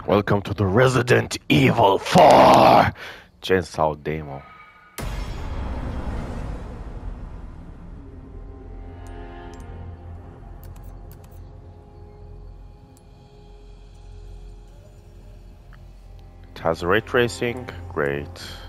Welcome to the Resident Evil 4 Chainsaw demo. It has ray tracing, great.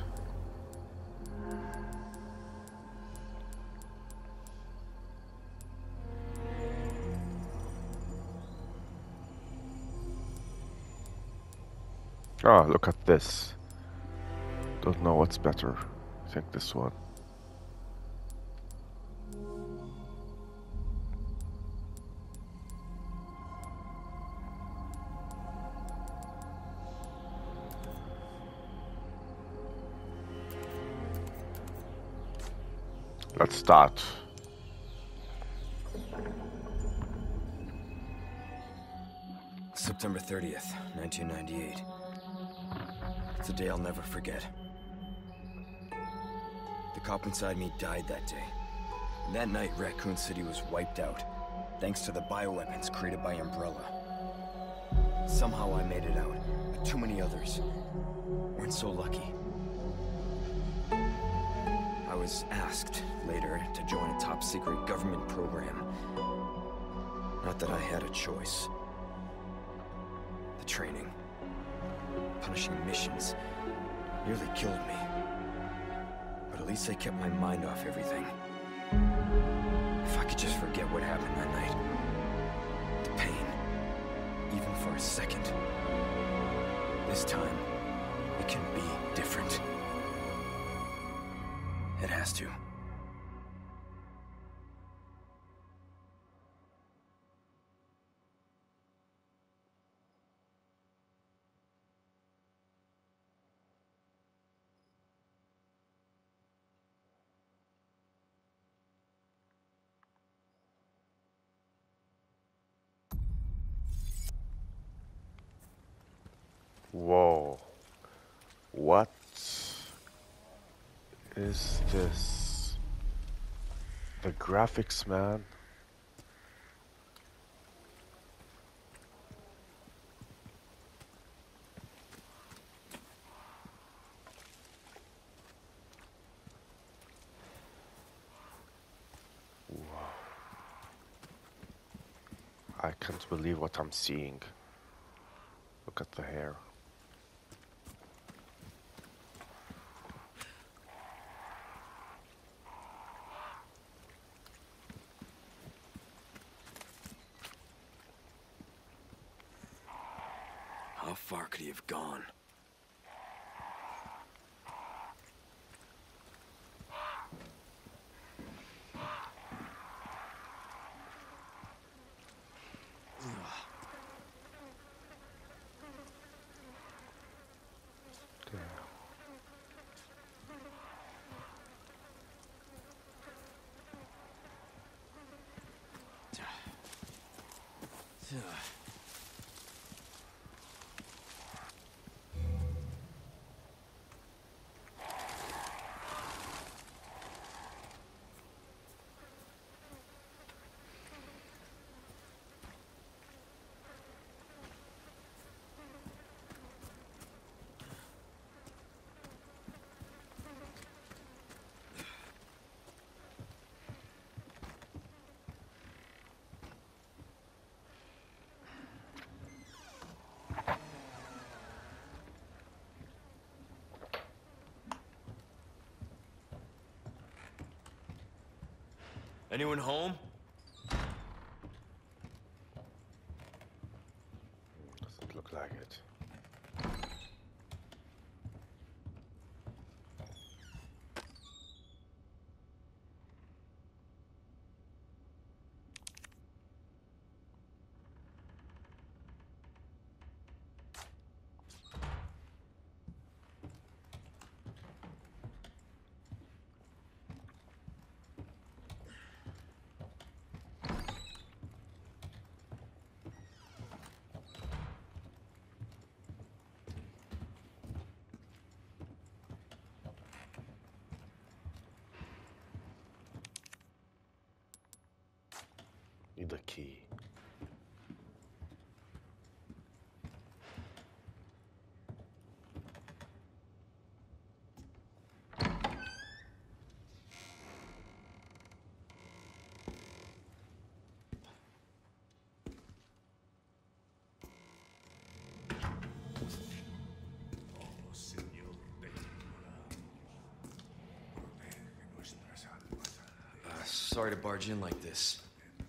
Oh, look at this. Don't know what's better. I think this one. Let's start. September 30th, 1998. It's a day I'll never forget. The cop inside me died that day. And that night, Raccoon City was wiped out, thanks to the bioweapons created by Umbrella. Somehow I made it out, but too many others weren't so lucky. I was asked later to join a top-secret government program. Not that I had a choice. The training, punishing missions, nearly killed me. But at least I kept my mind off everything. If I could just forget what happened that night. The pain, even for a second. This time, it can be different. It has to. Whoa. What is this? The graphics, man. Wow. I can't believe what I'm seeing. Look at the hair. How far could he have gone? Anyone home? Doesn't look like it. Need a key. sorry to barge in like this.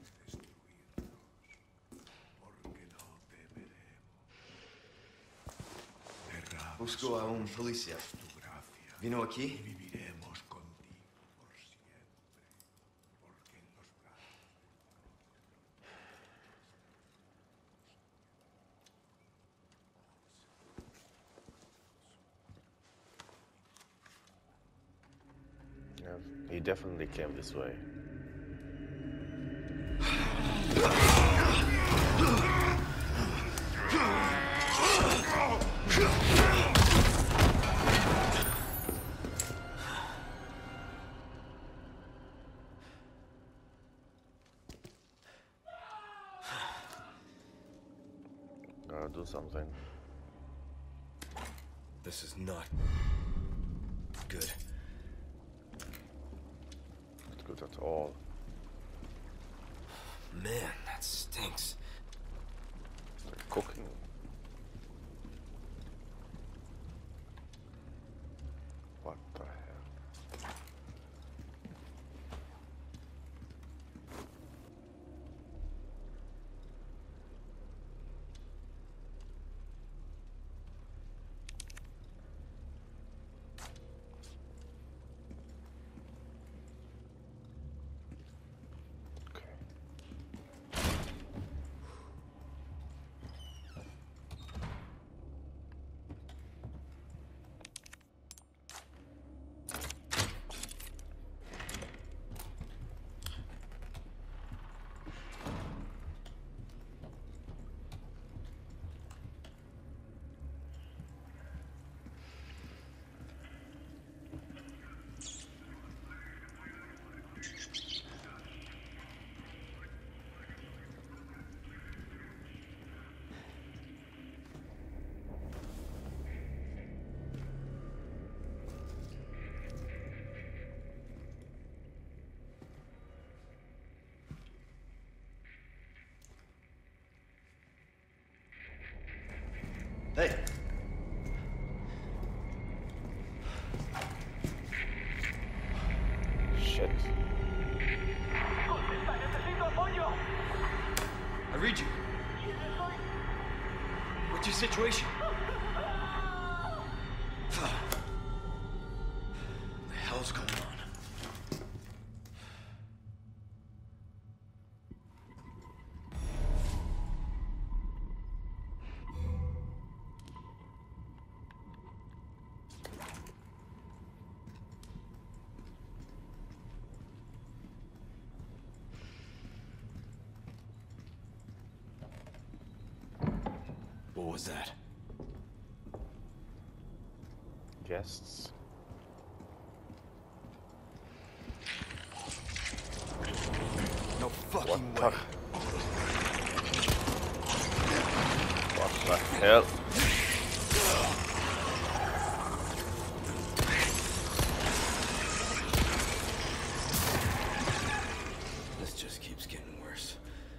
Busco a un policía. ¿Vino aquí? Yeah, he definitely came this way. Gotta do something. This is not good. Not good at all. Man, that stinks. It's like cooking. What the hell? Hey! Shit. I read you. What's your situation? What the hell's going on? What was that? Guests. No fucking What way. the hell? This just keeps getting worse.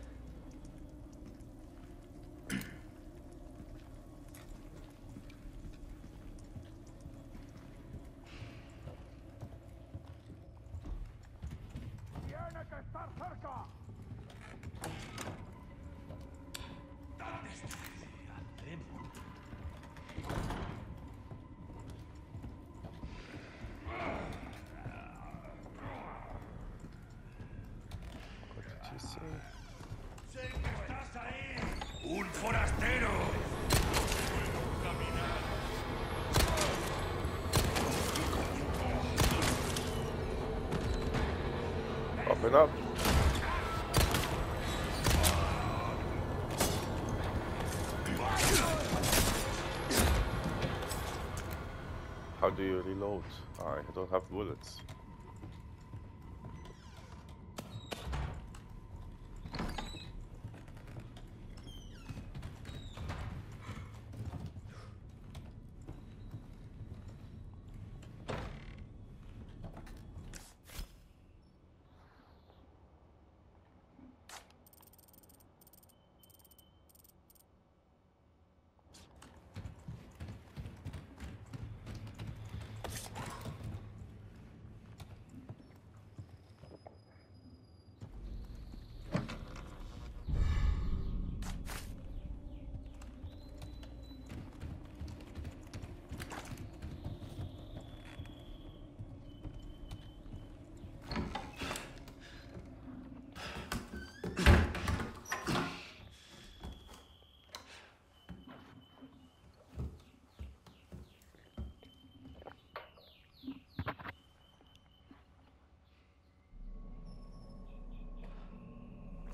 What did you say? ¡Un forastero! Open up. How do you reload? I don't have bullets.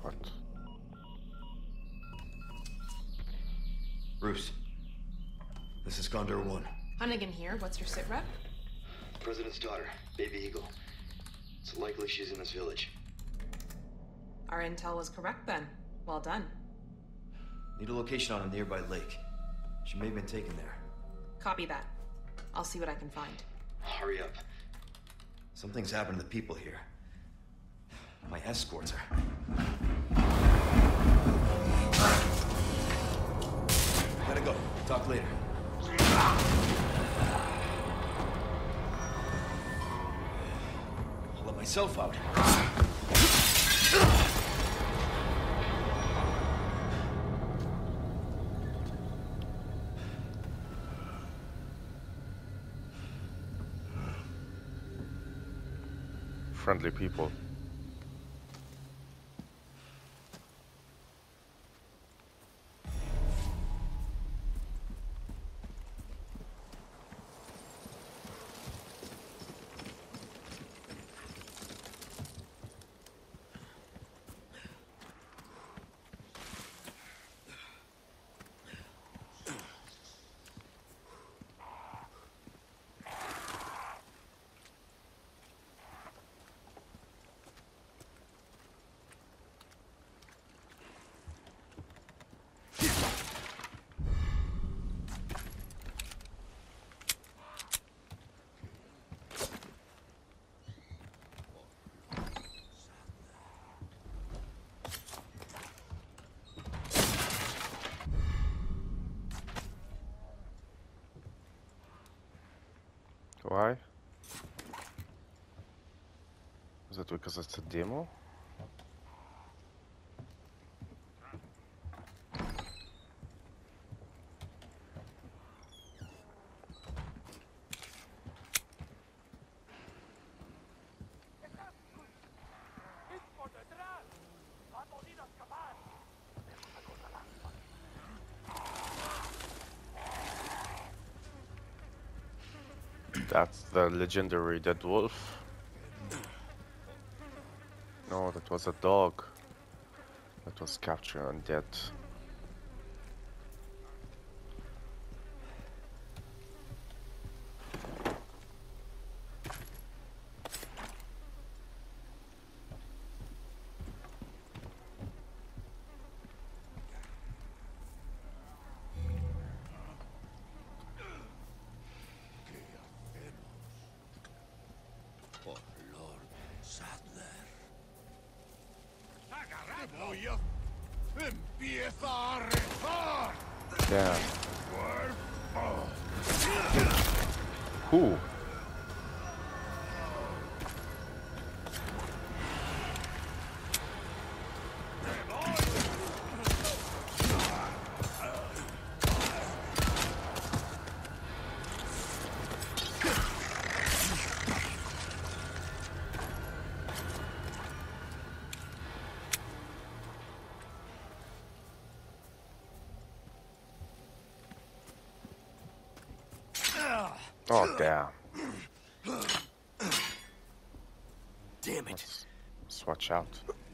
What? Bruce, this is Condor 1. Hunnigan here. What's your sit rep? President's daughter, Baby Eagle. It's likely she's in this village. Our intel was correct then. Well done. Need a location on a nearby lake. She may have been taken there. Copy that. I'll see what I can find. Hurry up. Something's happened to the people here. My escorts are... Gotta go. Talk later. I'll let myself out. Friendly people. Why? Is it because it's a demo? That's the legendary dead wolf. No, that was a dog that was captured and dead. Empieza a rezar. Damn. Who? Oh, damn. Damn it. Let's watch out.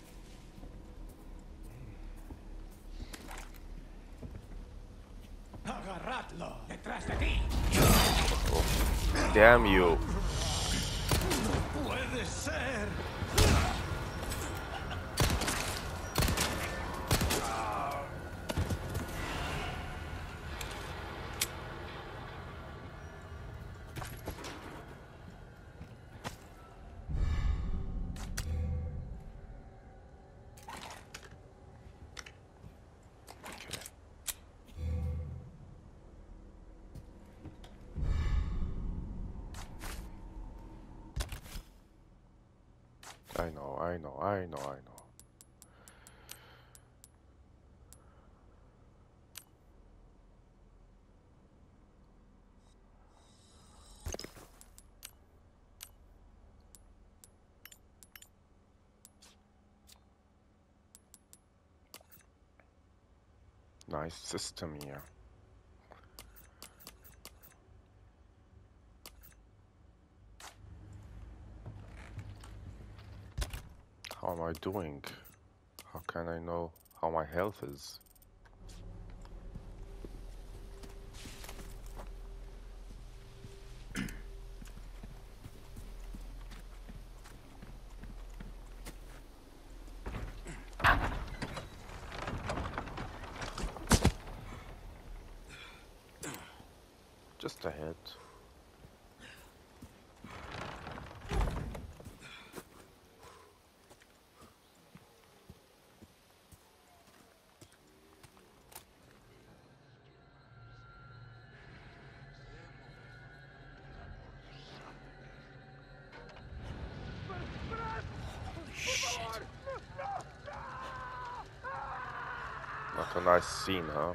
Agarradlo. Detrás de ti. Oh. Damn you. Puede ser. I know. Nice system here. How am I doing? Huh. How can I know how my health is? Just ahead. Not a nice scene, huh?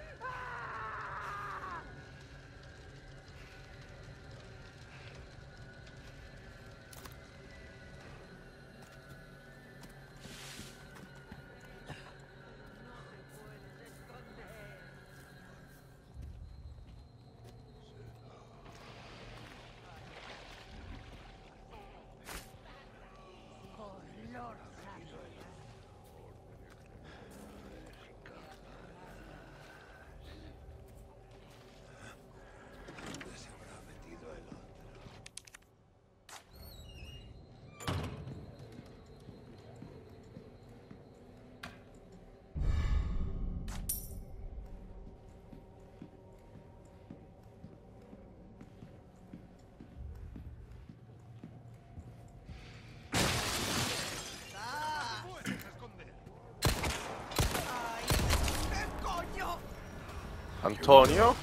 Antonio?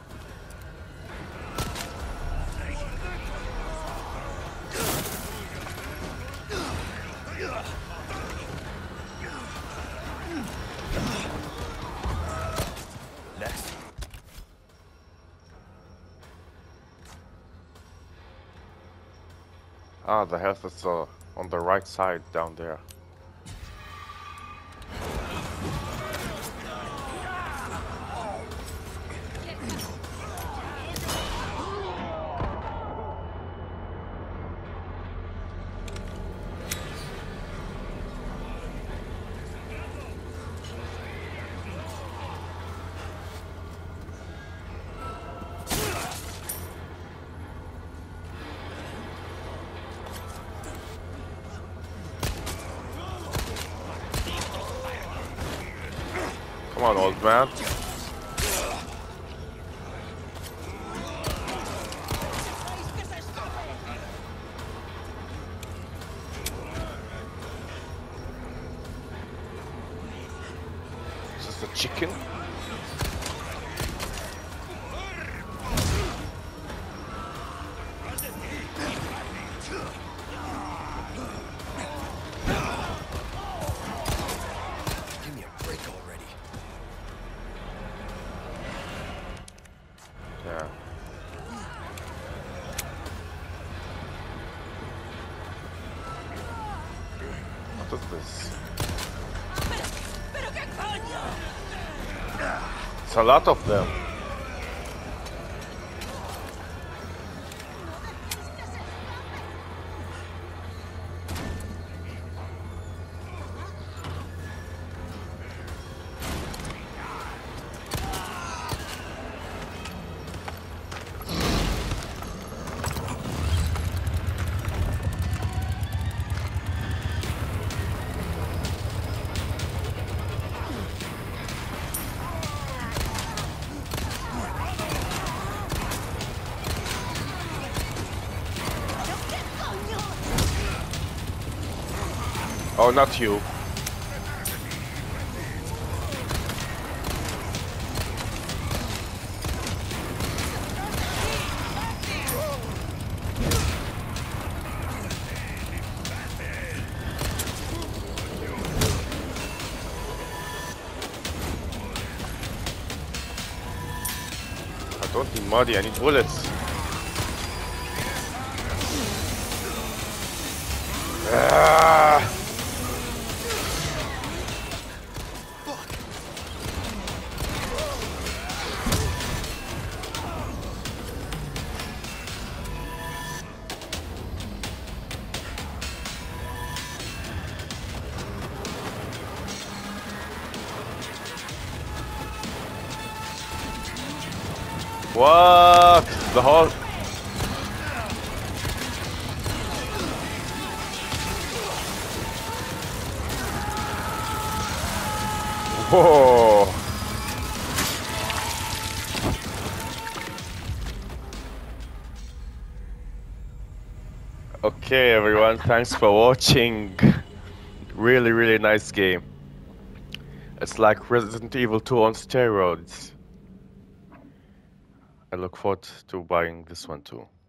Next. Ah, the health is on the right side down there. Come on, old man. Is this a chicken? Give me a break already. Yeah. What is this? It's a lot of them. Oh, not you. I don't need money, I need bullets. Ah! What? The whole... Whoa! Okay, everyone, thanks for watching. Really, really nice game. It's like Resident Evil 2 on steroids. I look forward to buying this one too.